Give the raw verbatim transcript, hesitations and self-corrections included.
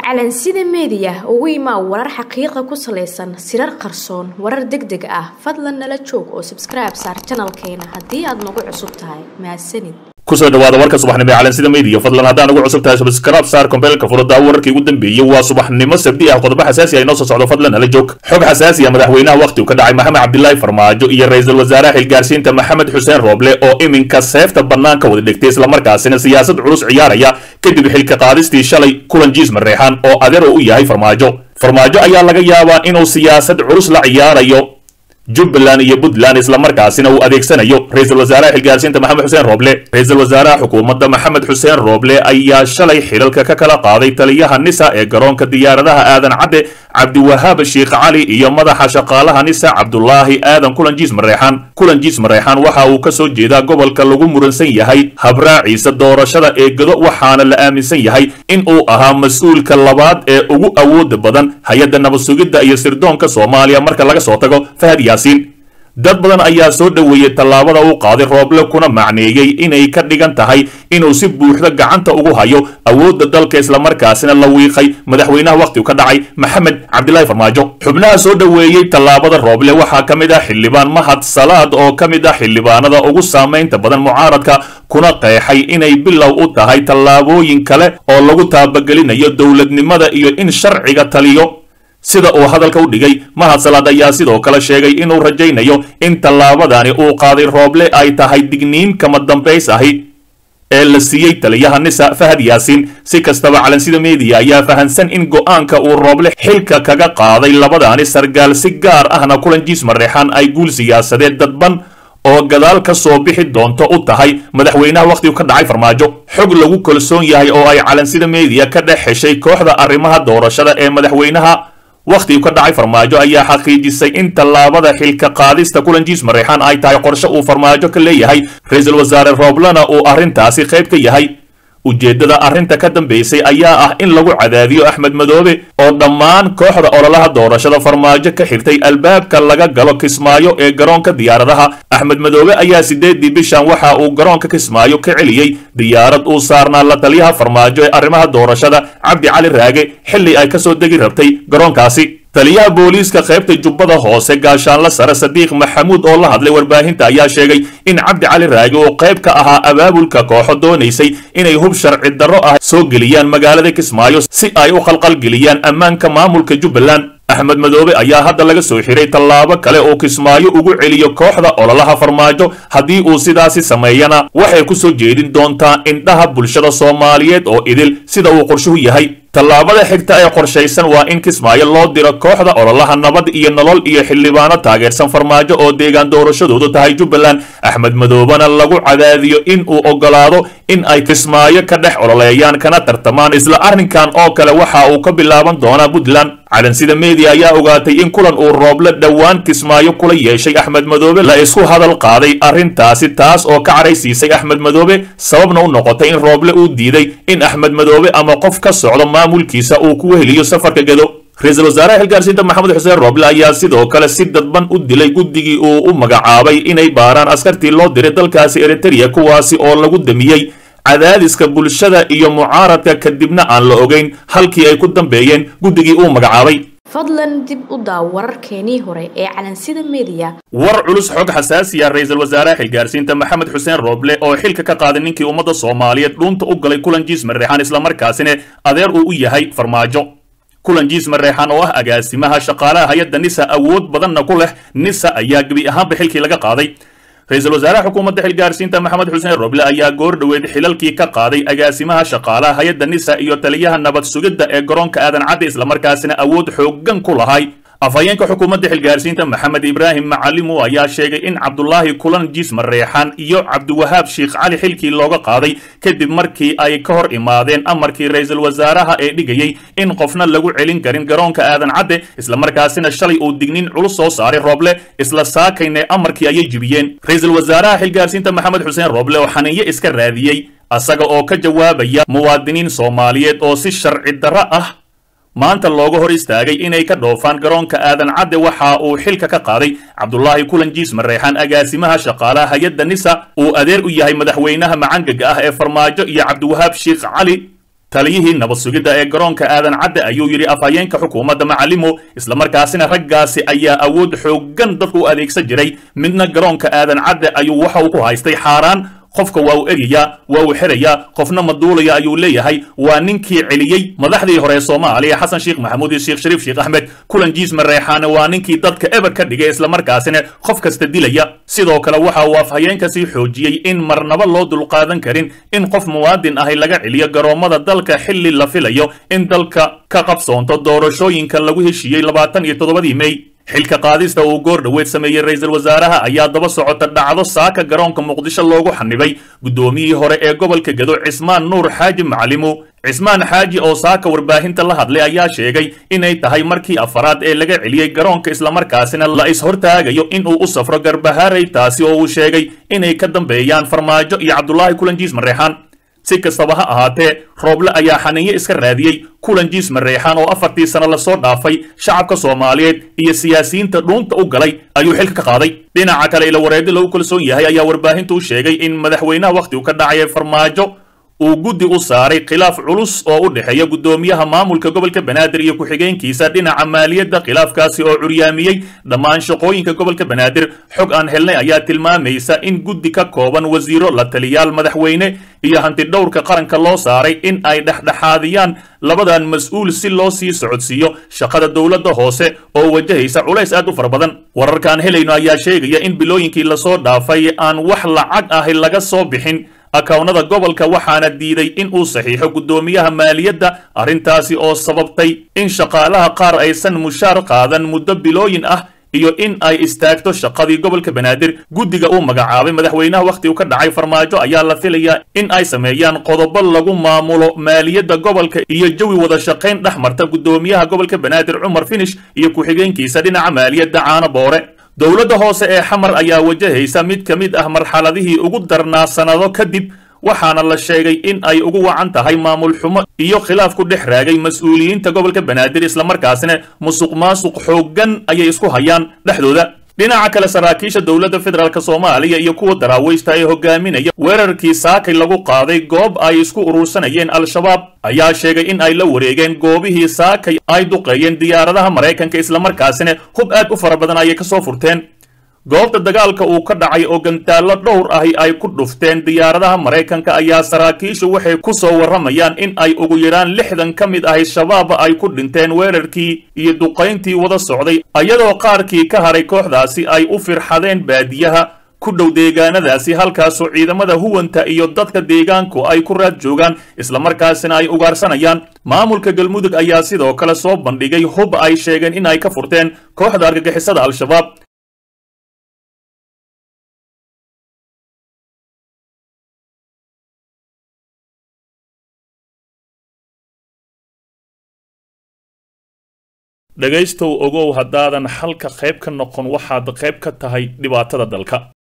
calansida media ugu imaa warar xaqiiqo ku saleysan sirar qarsoon warar degdeg ah fadlan nala joog oo subscribe saar channelkeena haddii aad nagu cusub tahay mahadsanid kusoo dhawaada warka subaxnimo ee calansida media fadlan haddaan ugu cusub tahay subscribe saar kombeelka furada wararkii ugu dambeeyay waa subaxnimo sabti ah qodobo xasaasi ah inoo soo socdo fadlan nala joog xog xasaasi ah madaxweynaha waqti uu ka dhacay maxamed cabdullaahi farmaajo iyo ra'iisul wasaaraha xilgaarsiinta maxamed xuseen rooble oo iminka seefta banaanka wada dhigtay isla markaasina siyaasad culus ciyaaraya kadib xilka qaadistii shalay kulan jiis mareexan oo adeer u yahay farmaajo farmaajo ayaa laga yaabaa inuu siyaasad culus la ciyaarayo Jubbaland iyo Puntland isla markaasina uu adeegsanayo ra'iisul wasaaraha xilgaarsiinta maxamed xuseen rooble ra'iisul wasaaraha xukuumadda maxamed xuseen rooble ayaa shalay xilalka ka kala qaaday taliyaha nisa ee garoonka diyaaradaha aadan cadde cabdiwahaab sheekh cali iyo madaxa shaqaalaha nisa cabdullaahi aadan kulan jiis mareexan kulan jiis mareexan waxa uu ka soo jeedaa gobolka lagu muransan yahay habraaciisa doorashada ee gado waxaana la aaminsan yahay in uu ahaa mas-uulka labaad ee ugu awooda badan hay-adda nabad sugidda iyo sirdoonka Soomaaliya marka laga soo tago Fahad Yaasiin dad badan ayaa soo dhaweeyay tallaabada uu qaaday rooble kuna macneeyay inay ka dhigan tahay inuu si buuxda gacanta ugu hayo awoodda dalka isla markaasina la wiiqay madaxweynaha waqti uu ka dhacay maxamed cabdullaahi farmaajo xubnaha soo dhaweeyay tallaabada rooble waxaa ka mid ah xildhibaan mahad salaad oo ka mid ah xildhibaanada ugu saameynta badan mucaaradka kuna qeexay inay bilow u tahay tallaabooyin kale oo lagu taabagelinayo dowladnimada iyo in sharciga taliyo sida uu hadalka u dhigay mahad salaad ayaa sidoo kale sheegay inuu rajaynayo in tallaabadani uu qaaday rooble ay tahay digniin kama dambays ahi ee la siiyey taliyaha nisa Fahad Yaasiin si kastaba calansida media ayaa fahansan in go'aanka uu rooble xilka kaga qaaday labadaani sargaal si gaar ahna kulan jiis mareexan ay guul siyaasadeed dadban oo gadaal ka soo bixi doonto u tahay madaxweynaha waqtigu ka dhacay farmaajo xog lagu kalsoon yahay oo ay calansida media ka dhex heshay kooxda arrimaha doorashada ee madaxweynaha waqti uu ka dhacay farmaajo ayaa xaqiijisay in tallaabada xilka qaadista kulan jiis mareexan ay tahay qorshe uu farmaajo ka leeyahay ra'iisul wasaare rooblena uu arrintaasi qayb ka yahay ujeedada arrinta ka dambeysay ayaa ah in lagu cadaadiyo axmed madoobe oo dhammaan kooxda ololaha doorashada farmaajo ka xirtay albaabka laga galo kismaayo ee garoonka diyaaradaha axmed madoobe ayaa sideedii bishan waxa uu garoonka kismaayo ka celiyey diyaarad uu saarnaa la taliyaha farmaajo ee arrimaha doorashada cabdi cali raage xilli ay kasoo degi rabtay garoonkaasi taliyaha booliiska qaybta jubbada hoose gaashaanla sare sadiiq maxamuud oo la hadlay warbaahinta ayaa sheegay in cabdi cali raage oo qayb ka ahaa abaabulka kooxo doonaysay inay hub sharci darro ah soo geliyaan magaalada kismaayo si ay u qalqalgeliyaan ammaanka maamulka Jubbaland axmed madoobe ayaa hadda laga soo xiray tallaabo kale oo kismaayo ugu celiyo kooxda ololaha farmaajo haddii uu sidaasi sameeyana waxay ku soo jeedin doontaa indhaha bulshada Soomaaliyeed oo idil sida uu qorshuhu yahay tallaabada xigta ee qorshaysan waa in kismaayo loo diro kooxda ololaha nabad iyo nolol iyo xildhibaano taageersan farmaajo oo deegaan doorashadoodu tahay Jubbaland axmed madoobena lagu cadaadiyo in uu ogolaado in ay kismaayo ka dhex ololeeyaan kana tartamaan isla arrinkan oo kale waxa uu ka bilaaban doonaa Puntland calansida media ayaa ogaatay in kulan uu rooble dhawaan kismaayo kula yeeshay axmed madoobe la isku hadal qaaday arrintaasi taas oo ka caraysiisay axmed madoobe sababna u noqotay in rooble uu diiday in axmed madoobe ama qof ka socdo maamulkiisa uu ku weheliyo safarka gado ra'iisul wasaaraha xilgaarsiinta maxamed xuseen rooble ayaa sidoo kale si dadban u dilay guddigii uu u magacaabay inay baaraan askartii loo diray dalkaasi Eritrea kuwaasi oo lagu damiyey cadaadiska bulshada iyo mucaaradka kadibna aan la ogeyn halkii ay ku dambeeyeen guddigii uu magacaabay fadlan dib u daaw wararkeenii hore ee calansida media war culus xog xasaasi ah ra'iisul wasaaraha xilgaarsiinta maxamed xuseen rooble oo xilka ka qaaday ninkii ummadda Soomaaliyeed dhunta u galay kulan jiis mareexan isla markaasina adeer uu u yahay farmaajo kulan jiis mareexan oo ah agaasimaha shaqaalaha hay'adda nisa awood badanna ku leh nisa ayaa gabi ahaanba xilkii laga qaaday ra'iisul wasaaraha xukuumadda xilgaarsiinta maxamed xuseen rooble ayaa goor dhaweed xilalkii ka qaaday agaasimaha shaqaalaha hay'adda nisa iyo taliyaha nabad sugidda ee garoonka aadan cadde isla markaasina awood xooggan ku lahay afhayeenka xukuumadda xilgaarsiinta maxamed ibraahim macalimu ayaa sheegay in cabdullaahi kulan jiis mareexan iyo cabdiwahaab sheekh cali xilkii looga qaaday kadib markii ay ka hor imaadeen amarkii ra'iisul wasaaraha ee dhigayay in qofna lagu celin karin garoonka aadan cadde isla markaasina shalay uu digniin culus soo saaray rooble isla saakayne amarkii ayay jibiyeen ra'iisul wasaaraha xilgaarsiinta maxamed xuseen rooble oo xaniinyo iska raadiyey asaga oo ka jawaabaya muwaadiniin Soomaaliyeed oo si sharci darro ah maanta looga hor istaagay inay ka dhoofaan garoonka aadan cadde waxa uu xilka ka qaaday cabdullaahi kulan jiis mareexan agaasimaha shaqaalaha hay'adda nisa uu adeer u yahay madaxweynaha macangaga ah ee farmaajo iyo cabdiwahaab sheekh cali taliyihii nabad sugidda ee garoonka aadan cadde ayuu yidhi afhayeenka xukuumadda macalimo islamarkaasina raggaasi ayaa awood xooggan dadku u adeegsan jiray midna garoonka aadan cadde ayuu waxa uu ku haystay xaaraan qofka waa uu egayaa waa uu xirayaa qofna maduulaya ayuu leeyahay waa ninkii celiyey madaxdii hore ee Soomaaliya Xasan Sheekh Maxamuud iyo Sheekh Shariif Sheekh Ahmed kulan jiis mareexaana waa ninkii dadka eber ka dhigay isla markaasina qof kasta dilaya sidoo kale waxa uu afhayeenka sii xoojiyay in marnaba loo dulqaadan karin in qof muwaadin ah laga celiyo garoomada dalka xilli la filayo in dalka ka qabsoonto doorashooyinka lagu heshiiyay labaatan iyo toddobadii May xilka qaadista uu goor dhaweed sameeyay ra'iisul wasaaraha ayaa daba socota dhacdo saaka garoonka Muqdisho loogu xanibay gudoomiyihii hore ee gobolka Gedo Cismaan Nuur Xaaji Macalimo Cismaan Xaaji oo saaka warbaahinta la hadlay ayaa sheegay inay tahay markii afaraad ee laga celiyay garoonka isla markaasina la is hortaagayo in uu u safro Garbahaaray taasi oo uu sheegay inay ka dambeeyaan Farmaajo iyo Cabdullaahi Kulanjiis Mareexaan si kastaba ha ahaatee Rooble ayaa xaniye iska raadiyay Kulanjiis Mareexaan oo afartii sano la soo dhaafay shacabka Soomaaliyeed iyo siyaasiyiinta dhuunta u galay ayuu xilka ka qaaday dhinaca kale ila wareedi lagu kalsoon yahay ayaa warbaahintu u sheegay in madaxweynaha waqti uu ka dhacay Farmaajo uu guddi u saaray khilaaf culus oo u dhaxeeya gudoomiyaha maamulka gobolka Banaadir iyo ku-xigeenkiisa dhinaca maaliyadda khilaafkaasi oo curyaamiyay dhammaan shaqooyinka gobolka Banaadir xog aan helnay ayaa tilmaamaysa in guddi ka kooban wasiiro la taliyaal madaxweyne iyo hanti dhowrka qaranka loo saaray in ay dhexdhexaadiyaan labadan mas'uul si loo sii socodsiiyo shaqada dawladda hoose oo wajahaysa culays aad u fara badan wararkaan helayno ayaa sheegaya in bilooyinkii la soo dhaafay aan wax lacag ah laga soo bixin akawnada gobolka waxaana diiday in uu saxiixo gudoomiyaha maaliyadda arrintaasi oo sababtay in shaqaalaha qaar aysan mushaar qaadan muddo bilooyin ah iyo in ay istaagto shaqadii gobolka Banaadir guddiga uu magacaabay madaxweynaha waqti uu ka dhacay Farmaajo ayaa la filayaa in ay sameeyaan qodobo lagu maamulo maaliyadda gobolka iyo jawi wada shaqayn dhexmarta gudoomiyaha gobolka Banaadir Cumar Finish iyo ku-xigeenkiisa dhinaca maaliyadda Caana Boore dawladda hoose ee Xamar ayaa wajahaysa mid ka mid ah marxaladihii ugu darnaa sanado kadib waxaana la sheegay in ay ugu wacan tahay maamul xumo iyo khilaaf ku dhex raagay mas'uuliyiinta gobolka Banaadir isla markaasina musuqmaasuq xooggan ayay isku hayaan dhexdooda dhinaca kale saraakiisha dawladda federaalka Soomaaliya iyo kuwa daraawaysta ee hogaaminaya weerarkii saakay lagu qaaday goob ay isku urursanayeen al-shabaab ayaa sheegay in ay la wareegeen goobihii saakay ay duqeeyeen diyaaradaha Mareykanka isla markaasina hub aad u fara badan ay ka soo furteen goobta dagaalka uu ka dhacay oo gantaalo dhowr ah ay ku dhufteen diyaaradaha Mareykanka ayaa saraakiishu waxay ku soo waramayaan in ay ugu yaraan lixdan ka mid ah shabaab ay ku dhinteen weerarkii iyo duqeyntii wada socday ayadoo qaarkii ka haray kooxdaasi ay u firxadeen baadiyaha ku dhow deegaanadaasi halkaasoo ciidamada huwanta iyo dadka deegaanku ay ku raad joogaan isla markaasina ay ugaarsanayaan maamulka Galmudug ayaa sidoo kale soo bandhigay hub ay sheegeen in ay ka furteen kooxda argagixisada al-shabaab dhagaystow ogow haddaadan halka qayb ka noqon waxaad qayb ka tahay dhibaatada dalka